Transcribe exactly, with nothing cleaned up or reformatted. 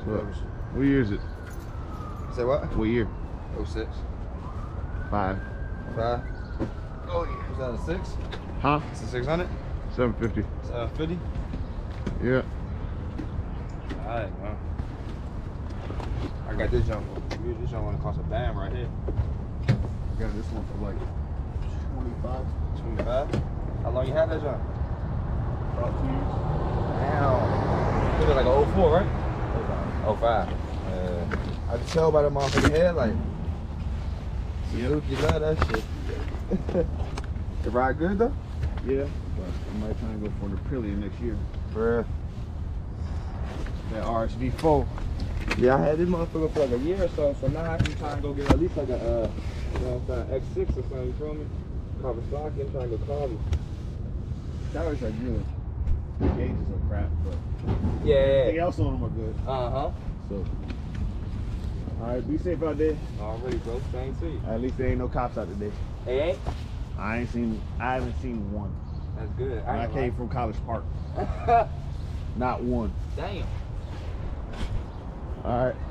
What, What, what year is it? say what? What year? oh six. Five. Five. Oh yeah. Was that a six? Huh? It's a six hundred? seven fifty. seven fifty? Yeah. Alright, man. I got this jump. This jump wanna cost a bam right here. I got this one for like twenty-five. twenty-five? How long you had that jump? About two years. Damn. It was like an oh four, right? oh five. Uh, I can tell by the motherfucking head, like, Suzuki love that shit. It ride good though? Yeah. But I might try and go for the Aprilia next year. Bruh. That R S V four. Yeah, I had this motherfucker for like a year or so, so now I can try and go get at least like a, uh, you know what I'm saying, X six or something, you feel me? Kawasaki, I'm trying to go Kawi. Tires are good. The gauges are crap, but Yeah, everything yeah. else on them are good. Uh-huh. So, all right, be safe out there. Already, bro. Same to you. At least there ain't no cops out today. Hey, ain't? I ain't seen. I haven't seen one. That's good. When I, ain't came from College Park. like... Not one. Damn. All right.